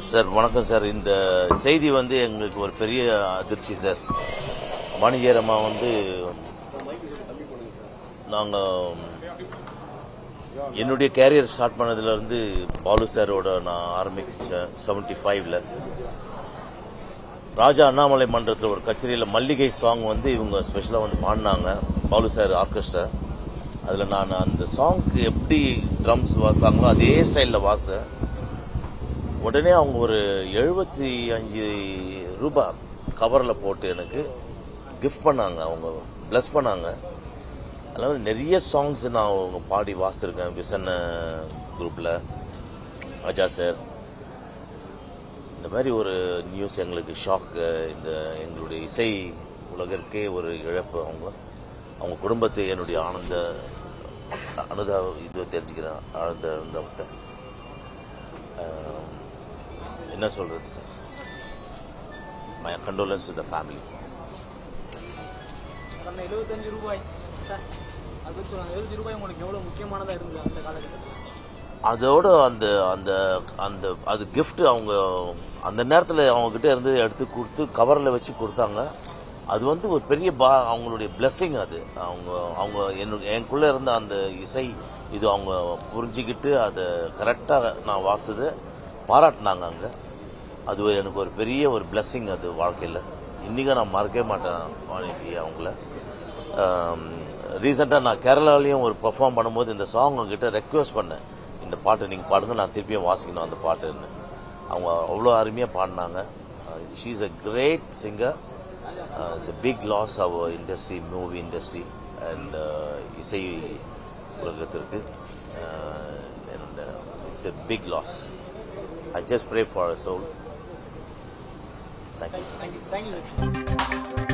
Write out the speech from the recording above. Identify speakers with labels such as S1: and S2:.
S1: Sir வணக்கம் sir. இந்த செய்தி வந்து எங்களுக்கு ஒரு பெரிய அதிர்ச்சி சார். வாணிஜரமா வந்து நாங்கள் என்னுடைய கேரியர் ஸ்டார்ட் பண்ணதுலேருந்து பாலு சாரோட நான் ஆரம்பித்தேன் 75ல். ராஜா அண்ணாமலை மன்றத்தில் ஒரு கச்சேரியில் மல்லிகை சாங் வந்து இவங்க ஸ்பெஷலாக வந்து பாடினாங்க, பாலு சார் ஆர்கெஸ்ட்ரா. அதில் நான் அந்த சாங்க்கு எப்படி ட்ரம்ஸ் வாசித்தாங்களோ அதே ஸ்டைலில் வாசித்தேன். உடனே அவங்க ஒரு 75 ரூபாய் கவரில் போட்டு எனக்கு கிஃப்ட் பண்ணாங்க, அவங்க பிளஸ் பண்ணாங்க. அதனால் நிறைய சாங்ஸ் நான் அவங்க பாடி வாசித்திருக்கேன். விசன்ன குரூப்பில் ராஜா சார். இந்த மாதிரி ஒரு நியூஸ் எங்களுக்கு ஷாக்கு. இந்த எங்களுடைய இசை உலகிற்கே ஒரு இழப்பு. அவங்க குடும்பத்தை என்னுடைய இது தெரிஞ்சுக்கிறேன், ஆழ்ந்த அனுபவத்தை. என்ன சொல்றது sir, my condolences to the family.
S2: 75 ரூபாய் சார், அது 75 ரூபாய் உங்களுக்கு எவ்வளவு முக்கியமானதா இருந்தது அந்த காலகட்டத்தில்?
S1: அதோட அது கிஃப்ட் அவங்க அந்த நேரத்தில் அவங்க கிட்ட இருந்து எடுத்து கொடுத்து கவரில் வச்சு கொடுத்தாங்க. அது வந்து ஒரு பெரிய அவங்களுடைய பிளெஸிங். அது அவங்க எனக்குள்ள இருந்த அந்த இசை இது அவங்க புரிஞ்சுக்கிட்டு அதை கரெக்டாக நான் வாசித்ததை பாராட்டினாங்க அங்கே. அது எனக்கு ஒரு பெரிய ஒரு பிளெஸிங் அது வாழ்க்கையில். இன்றைக்கும் நான் மறக்கவே மாட்டேன் வாணிஜி அவங்கள. ரீசெண்டாக நான் கேரளாலையும் ஒரு பெர்ஃபார்ம் பண்ணும்போது இந்த சாங் அவங்ககிட்ட ரெக்வெஸ்ட் பண்ணேன், இந்த பாட்டை நீங்கள் பாடுங்க, நான் திருப்பியும் வாசிக்கணும் அந்த பாட்டுன்னு. அவங்க அவ்வளோ அருமையாக பாடினாங்க. She is a great singer. It's a big loss our industry, movie industry and இசை உலகத்திற்கு. and it's a big loss. I just pray for her soul. Thank you.
S2: Thank you.